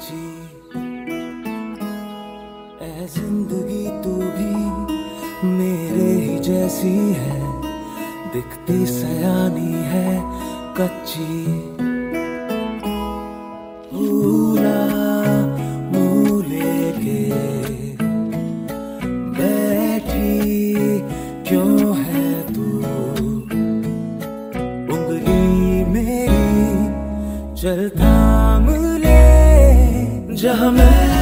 सच्ची ऐ जिंदगी तू भी मेरे ही जैसी है, दिखती सयानी है कच्ची। भूला मुँह लेके बैठी क्यों है तू, उंगली मेरी चल थाम ले जहाँ मैं